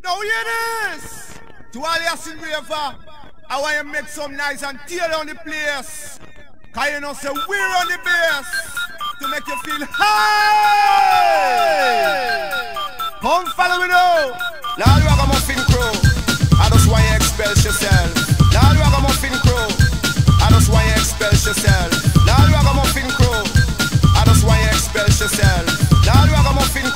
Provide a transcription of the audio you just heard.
Now hear this! To all your sin river, I want you to make some noise and tear down the place. Cause you know say we're on the bass to make you feel high. Come follow me now. Now the ragamuffin crew, I just want you to expel yourself. Now the ragamuffin crew, I just want you to expel yourself. Now the ragamuffin crew, I just want you to expel yourself. Now the ragamuffin